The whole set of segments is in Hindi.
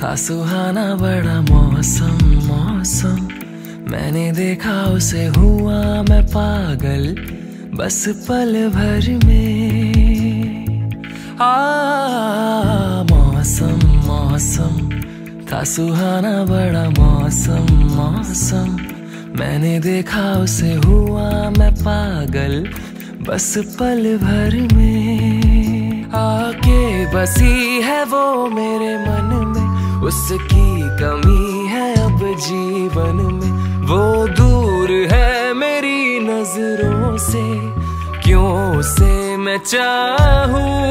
था सुहाना बड़ा मौसम मौसम, मैंने देखा उसे हुआ मैं पागल बस पल भर में। मौसम मौसम था सुहाना बड़ा मौसम मौसम, मैंने देखा उसे हुआ मैं पागल बस पल भर में। आके बसी है वो मेरे मन में, उसकी कमी है अब जीवन में। वो दूर है मेरी नजरों से, क्यों उसे मैं चाहूं।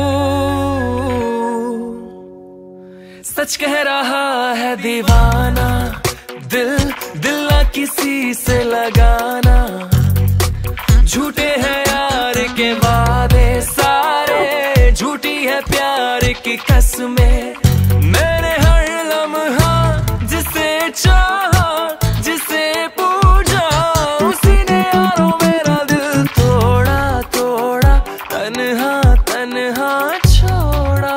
सच कह रहा है दीवाना, दिल दिल ना किसी से लगाना। झूठे हैं यार के वादे सारे, झूठी है प्यार की कसमें। मैंने हर लम्हा जिसे चाहा, जिसे पूजा, उसी ने यारों मेरा दिल तोड़ा तोड़ा, तन्हा तन्हा छोड़ा।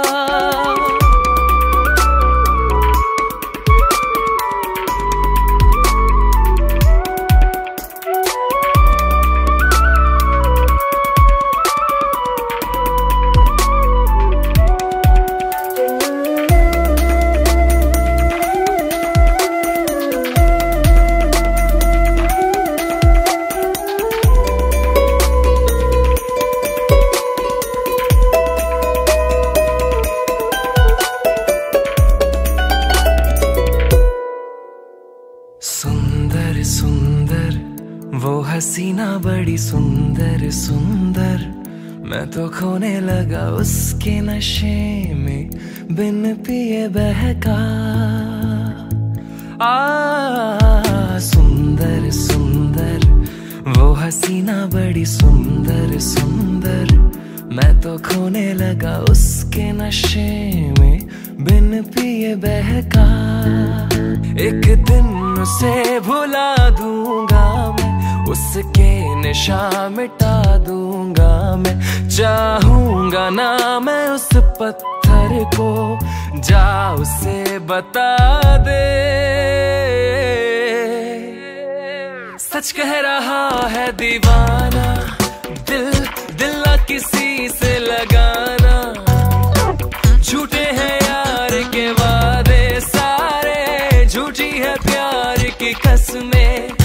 सुंदर सुंदर वो हसीना बड़ी सुंदर सुंदर, मैं तो खोने लगा उसके नशे में बिन पिए बहका। सुंदर सुंदर वो हसीना बड़ी सुंदर सुंदर, मैं तो खोने लगा उसके नशे में बिन पिए बहका। एक दिन उसे भुला दूंगा मैं, उसके निशान मिटा दूंगा मैं। चाहूंगा ना मैं उस पत्थर को, जा उसे बता दे। सच कह रहा है दीवाना, दिल दिल ना किसी से लगाना। झूठे हैं यार के वादे सारे, झूठी है प्यार की कसमें।